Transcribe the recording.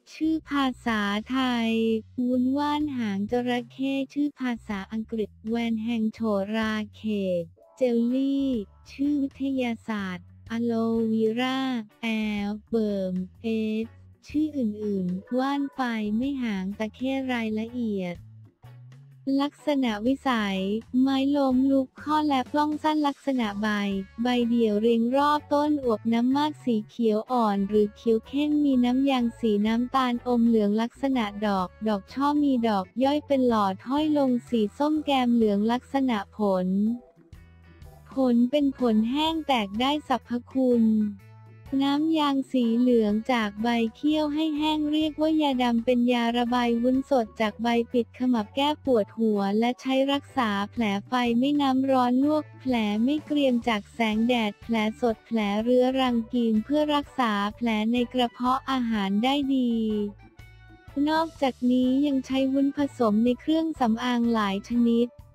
ชื่อภาษาไทยวุ้นว่านหางจระเข้ชื่อภาษาอังกฤษแวนแฮงโฉราเขตเจลลี่ชื่อวิทยาศาสตร์อะโลวีราแอลเบิร์มเอสชื่ออื่นๆว่านไปไม่หางตะเข้รายละเอียดลักษณะวิสัยไม้ล้มลุกข้อและปล้องสั้นลักษณะใบเดี่ยวเรียงรอบต้นอวบน้ำมากสีเขียวอ่อนหรือเขียวเข้มมีน้ำยางสีน้ำตาลอมเหลืองลักษณะดอกช่อมีดอกย่อยเป็นหลอดห้อยลงสีส้มแกมเหลืองลักษณะผลเป็นผลแห้งแตกได้สรรพคุณน้ำยางสีเหลืองจากใบเคี่ยวให้แห้งเรียกว่ายาดำเป็นยาระบายวุ้นสดจากใบปิดขมับแก้ปวดหัวและใช้รักษาแผลไฟไม่น้ำร้อนลวกแผลไม่เกรียมจากแสงแดดแผลสดแผลเรื้อรังกินเพื่อรักษาแผลในกระเพาะอาหารได้ดีนอกจากนี้ยังใช้วุ้นผสมในเครื่องสำอางหลายชนิด